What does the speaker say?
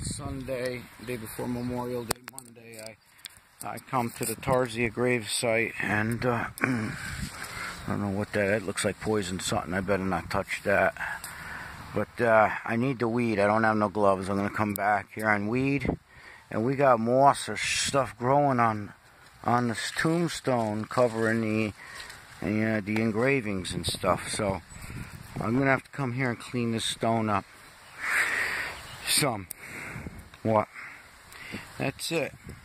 Sunday, day before Memorial Day, Monday, I come to the Tarzia grave site, and I don't know what that is. It looks like poison something. I better not touch that. But I need the weed. I don't have no gloves. I'm going to come back here on weed. And we got moss or stuff growing on this tombstone covering the engravings and stuff. So I'm going to have to come here and clean this stone up. What? That's it.